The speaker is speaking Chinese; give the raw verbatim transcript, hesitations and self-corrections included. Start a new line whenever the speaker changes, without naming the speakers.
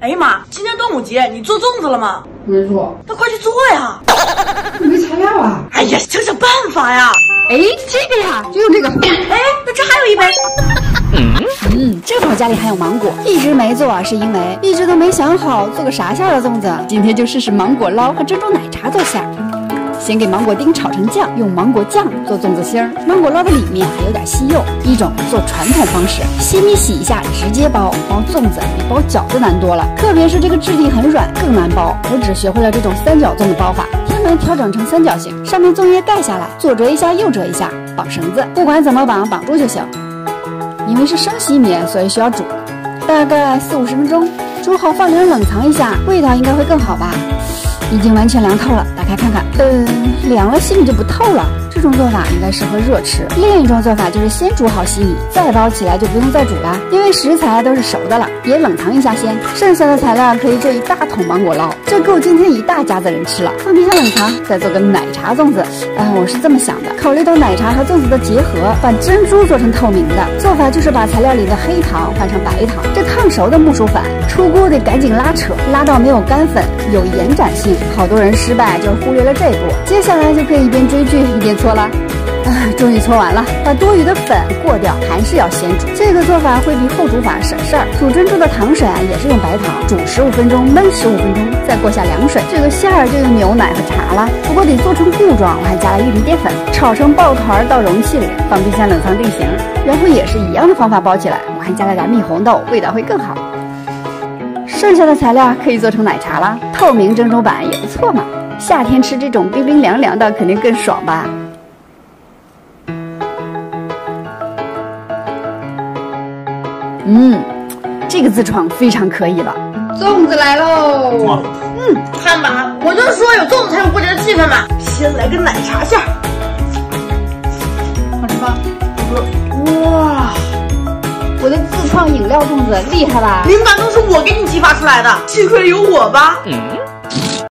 哎呀妈，今天端午节，你做粽子了吗？
没做。
那快去做呀！
没材料啊！
哎呀，想想办法呀！
哎，这个呀，就用这个。
哎，那这还有一杯。
嗯，正好家里还有芒果，一直没做，是因为一直都没想好做个啥馅的粽子。今天就试试芒果捞和珍珠奶茶做馅。先给芒果丁炒成酱，用芒果酱做粽子芯儿。芒果捞的里面还有点吸肉。一种做传统方式，洗米洗一下直接包，包粽子比包饺子难多了。特别是这个质地很软，更难包。我只学会了这种三角粽的包法，天门调整成三角形，上面粽叶盖下来，左折一下，右折一下，绑绳子，不管怎么绑，绑住就行。因为是生洗米，所以需要煮，大概四五十分钟。煮好放凉冷藏一下，味道应该会更好吧。已经完全凉透了，打开看看，嗯，凉了细米就不透了。这种做法应该适合热吃。另一种做法就是先煮好细米，再包起来就不用再煮了，因为食材都是熟的了，也冷藏一下先。剩下的材料可以做一大桶芒果捞，这够今天一大家子人吃了。放冰箱冷藏，再做个奶茶粽子。啊，我是这么想的，考虑到奶茶和粽子的结合，把珍珠做成透明的。做法就是把材料里的黑糖换成白糖，这烫熟的木薯粉出锅得赶紧拉扯，拉到没有干粉，有延展性。好多人失败就忽略了这一步，接下来就可以一边追剧一边搓了。啊，终于搓完了，把多余的粉过掉，还是要先煮。这个做法会比后煮法省事儿。煮珍珠的糖水啊，也是用白糖，煮十五分钟，焖十五分钟，再过下凉水。这个馅儿就用牛奶和茶了，不过得做成糊状，我还加了玉米淀粉，炒成抱团到容器里，放冰箱冷藏定型。然后也是一样的方法包起来，我还加了点蜜红豆，味道会更好。剩下的材料可以做成奶茶了，透明珍珠版也不错嘛。夏天吃这种冰冰凉凉的肯定更爽吧。嗯，这个痔疮非常可以了。
粽子来喽！
嗯，看吧，我就说有粽子才有过节的气氛嘛。先来个奶茶馅儿，
好吃吧？
哇，我的自创饮料粽子厉害吧？
灵感都是我给你激发出来的，幸亏有我吧。嗯。